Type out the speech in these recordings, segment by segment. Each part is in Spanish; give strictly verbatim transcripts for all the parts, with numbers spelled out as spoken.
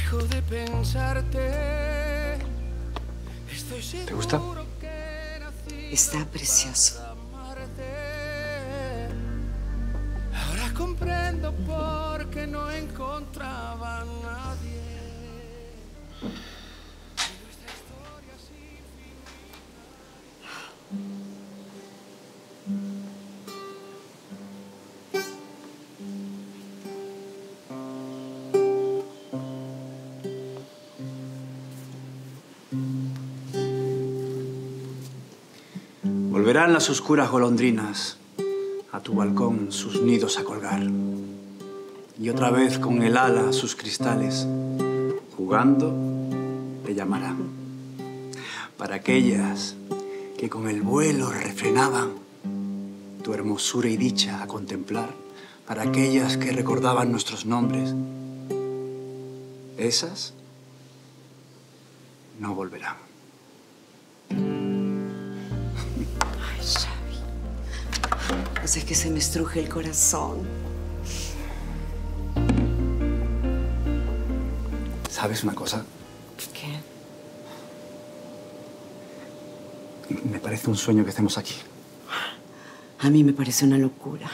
Dejo de pensarte. Estoy seguro. ¿Te gusta? Está precioso. Ahora comprendo por qué no encontraba a nadie. Nuestra historia sin Volverán las oscuras golondrinas a tu balcón sus nidos a colgar. Y otra vez con el ala sus cristales, jugando, te llamarán. Para aquellas que con el vuelo refrenaban tu hermosura y dicha a contemplar, para aquellas que recordaban nuestros nombres, esas no volverán. Ay, Xavi. Pues es que se me estruje el corazón. ¿Sabes una cosa? ¿Qué? Me parece un sueño que estemos aquí. A mí me parece una locura.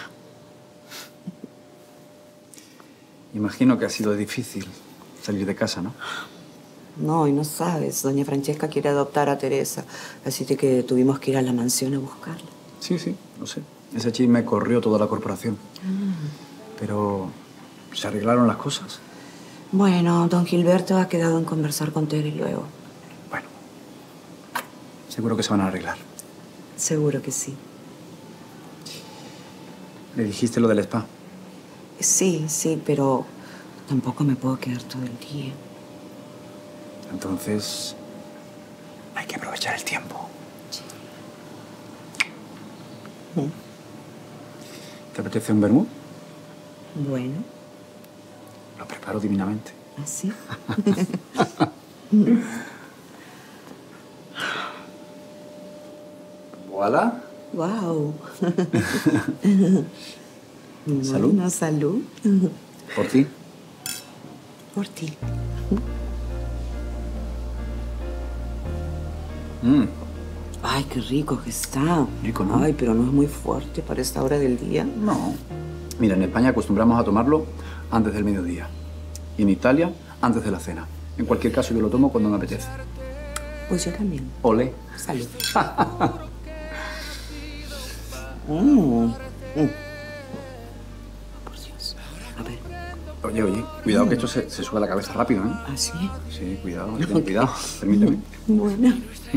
Imagino que ha sido difícil salir de casa, ¿no? No, y no sabes. Doña Francesca quiere adoptar a Teresa. Así que tuvimos que ir a la mansión a buscarla. Sí, sí, lo sé. Ese chisme corrió toda la corporación. Ah. Pero se arreglaron las cosas. Bueno, don Gilberto ha quedado en conversar con Tere luego. Bueno, seguro que se van a arreglar. Seguro que sí. ¿Le dijiste lo del spa? Sí, sí, pero tampoco me puedo quedar todo el día. Entonces, hay que aprovechar el tiempo. Sí. ¿Te apetece un vermú? Bueno. Lo preparo divinamente. ¿Ah, sí? Voilà. Wow. Salud. Bueno, salud. ¿Por ti? Por ti. Mm. Ay, qué rico que está. Rico, ¿no? Ay, pero no es muy fuerte para esta hora del día. No. Mira, en España acostumbramos a tomarlo antes del mediodía. Y en Italia, antes de la cena. En cualquier caso, yo lo tomo cuando me apetece. Pues yo también. Olé. Salud. mm. Mm. Por Dios. A ver. Oye, oye, cuidado que esto se, se sube a la cabeza rápido, ¿eh? ¿Ah, sí? Sí, cuidado, ten cuidado. Permíteme. Bueno.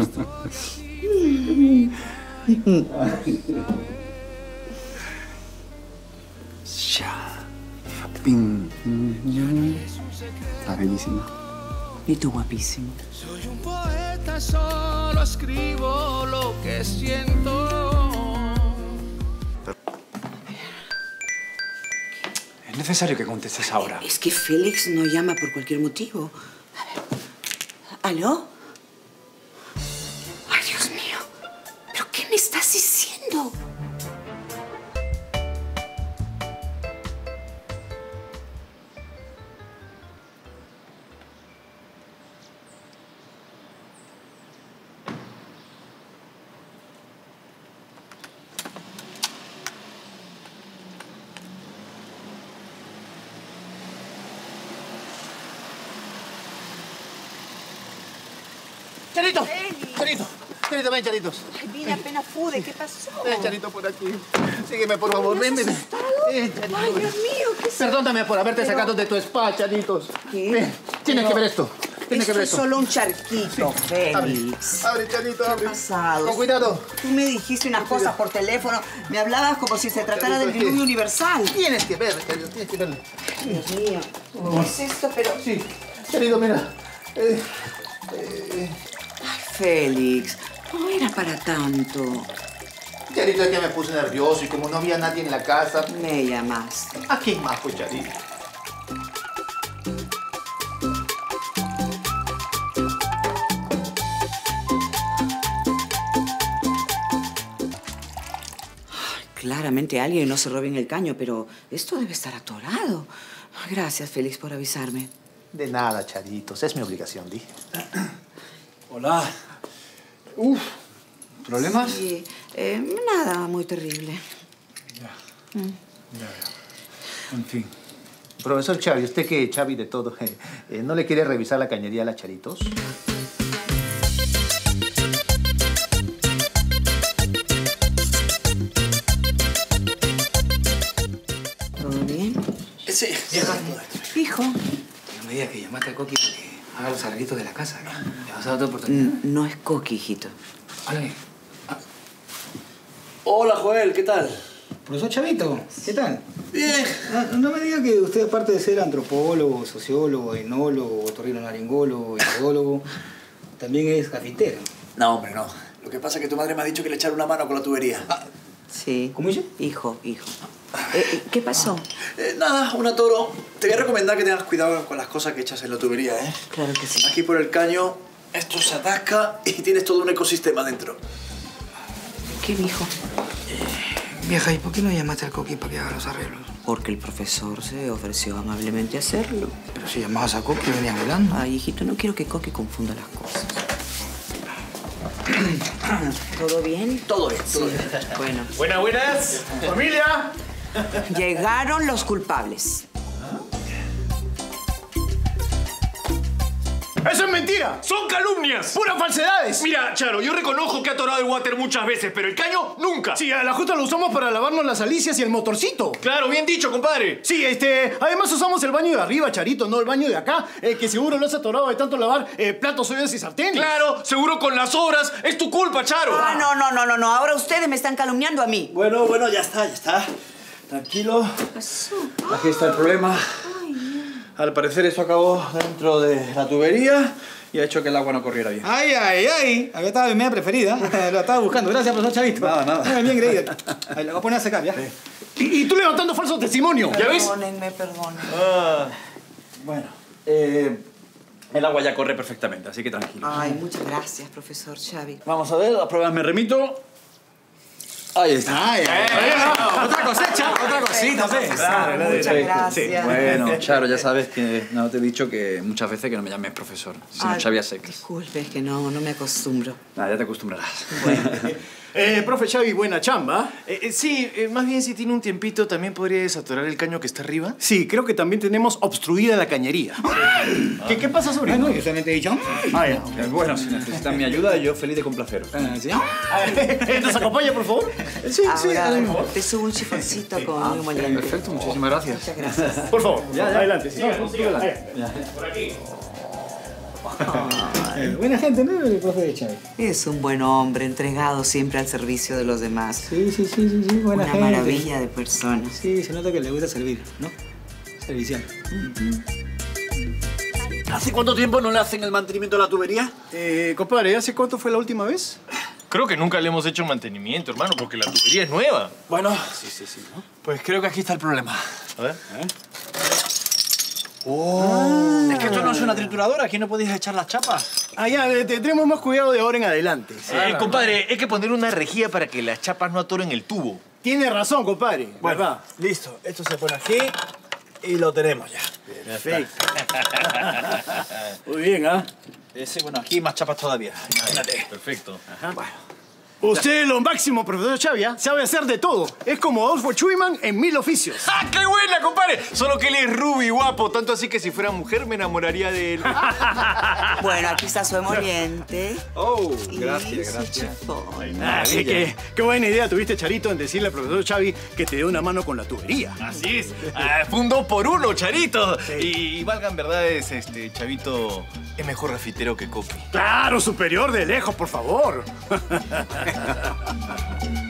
Ya. Pin. Está bellísima. Y tú guapísimo. Soy un poeta, solo escribo lo que siento. Es necesario que contestes ahora. Es que Félix no llama por cualquier motivo. A ver. ¿Aló? Ay, Dios mío. ¿Pero qué me estás diciendo? Charito, Charito, Charito, ven, Charitos. Ay, vine, apenas pude. ¿Qué pasó? Ven, Charito, por aquí. Sígueme, por favor. Ven, ven. Ven, Charito. Ay, Dios mío, ¿qué es? Perdóname por haberte Pero- sacado de tu spa, Charitos. ¿Qué? Ven, tienes Pero- que ver esto. Tienes que Esto ver es esto. solo un charquito, Abre, Félix. abre, Charito, ¿Qué abre. ha pasado? Con cuidado. Tú me dijiste unas cosas por teléfono. Me hablabas como si se tratara del ¿qué? diluvio universal. Tienes que ver, Charito, tienes que verlo. Dios mío. ¿Qué es esto? Pero... Sí, Charito, mira. Eh, eh, Félix, no era para tanto. Charito, es que me puse nervioso y como no había nadie en la casa. Me llamaste. ¿A quién más, pues, Charito? Claramente alguien no cerró bien el caño, pero esto debe estar atorado. Gracias, Félix, por avisarme. De nada, Charitos. Es mi obligación, di. Hola. Uf. ¿Problemas? Sí, eh, nada muy terrible. Ya. Mm. Ya, ya. En fin. Profesor Xavi, usted que Xavi de todo, eh, eh, ¿no le quiere revisar la cañería a la Charitos? ¿Todo bien? Sí, vieja. Hijo. No me digas que llamaste a Coqui para que haga los arreglitos de la casa. ¿Le vas a dar otra oportunidad? N- No es Coqui, hijito. Hola. Ah. Hola, Joel, ¿qué tal? Profesor Chavito, ¿qué tal? Bien. No, no me diga que usted, aparte de ser antropólogo, sociólogo, etnólogo, otorrinolaringólogo, hidrólogo, también es cafetero. No, hombre, no. Lo que pasa es que tu madre me ha dicho que le echara una mano con la tubería. Ah, Sí. ¿Cómo dice? Hijo, hijo. Eh, eh, ¿Qué pasó? Eh, nada, una toro. Te voy a recomendar que tengas cuidado con las cosas que echas en la tubería, ¿eh? Claro que sí. Aquí por el caño, esto se atasca y tienes todo un ecosistema dentro. ¿Qué dijo? Vieja, ¿y por qué no llamaste al Coqui para que haga los arreglos? Porque el profesor se ofreció amablemente a hacerlo. Pero si llamabas a Coqui, venías hablando. Ay, hijito, no quiero que Coqui confunda las cosas. ¿Todo bien? Todo bien, todo bien. Bueno. Buenas, buenas. ¡Familia! Llegaron los culpables. ¡Eso es mentira! ¡Son calumnias! ¡Puras falsedades! Mira, Charo, yo reconozco que ha atorado el water muchas veces, pero el caño nunca. Sí, a la justa lo usamos para lavarnos las alicias y el motorcito. Claro, bien dicho, compadre. Sí, este... Además usamos el baño de arriba, Charito, no el baño de acá, eh, que seguro lo has atorado de tanto lavar eh, platos, ollas y sartenes. Claro, seguro con las obras. Es tu culpa, Charo. Ah, no, no, no, no, no. Ahora ustedes me están calumniando a mí. Bueno, bueno, ya está, ya está. Tranquilo. ¿Qué pasó? Aquí está el problema. Al parecer eso acabó dentro de la tubería y ha hecho que el agua no corriera bien. Ay, ay, ay. Acá estaba mi media preferida. Lo estaba buscando. Gracias, profesor Chavito. Nada, nada. Bien creído. Ahí, la voy a poner a secar, ¿ya? Y, y tú levantando falso testimonio. ¿Ya ves? Perdónenme, perdónenme. Ah, bueno, eh, el agua ya corre perfectamente, así que tranquilo. Ay, muchas gracias, profesor Xavi. Vamos a ver, las pruebas me remito. Ahí está. Ay, ay, ay. Otra cosecha, otra cosita, pues. Claro, muchas gracias. Bueno, Charo, ya sabes que no te he dicho que muchas veces que no me llames profesor, sino Ay, Xavi a secas. Disculpe, es que no, no me acostumbro. Nada, ya te acostumbrarás. Eh, profe Xavi, buena chamba. Eh, eh, sí, eh, más bien si tiene un tiempito, ¿también podría desatorar el caño que está arriba? Sí, creo que también tenemos obstruida la cañería. ¿Qué, ¿Qué pasa, sobre No, yo solamente he dicho. Ah, ya. Eh, Bueno, si necesitan mi ayuda, yo feliz de complaceros. Ah, ¿sí? ¿Nos acompaña, por favor? Sí, Ahora te subo un chifoncito con un moliente. Perfecto, muchísimas gracias. Muchas gracias. Por favor, adelante. Sí. No, siga, Eh, buena gente, ¿no? El profe de Chávez. Es un buen hombre, entregado siempre al servicio de los demás. Sí, sí, sí, sí, sí. Buena Una gente. maravilla de persona. Sí, se nota que le gusta servir, ¿no? Servicial. ¿Hace cuánto tiempo no le hacen el mantenimiento de la tubería? Eh, compadre, ¿hace cuánto fue la última vez? Creo que nunca le hemos hecho mantenimiento, hermano, porque la tubería es nueva. Bueno, sí, sí, sí. ¿no? Pues creo que aquí está el problema. A ver. Oh. Es que esto no es una trituradora, aquí no podéis echar las chapas. Ah, ya, eh, tendremos más cuidado de ahora en adelante. Eh, compadre, hay que poner una rejilla para que las chapas no atoren el tubo. Tiene razón, compadre. Bueno, ¿Verdad? listo. Esto se pone aquí y lo tenemos ya. Perfecto. Muy bien, ¿ah? Ese, bueno, aquí más chapas todavía. Imagínate. Perfecto. Bueno. Usted es lo máximo, profesor Xavi, ¿ah? Sabe hacer de todo. Es como Adolfo Schumann en Mil Oficios. ¡Ah, qué buena, compadre! Solo que él es rubio y guapo, tanto así que si fuera mujer me enamoraría de él. Bueno, aquí está su emoliente. Oh, Y gracias, su gracias. chifón. Ah, qué, qué- qué buena idea tuviste, Charito, en decirle al profesor Xavi que te dé una mano con la tubería. Así es. Ah, fue un dos por uno, Charito. Y, y valgan verdades, este, Chavito es mejor grafitero que Coqui. Claro, superior de lejos, por favor.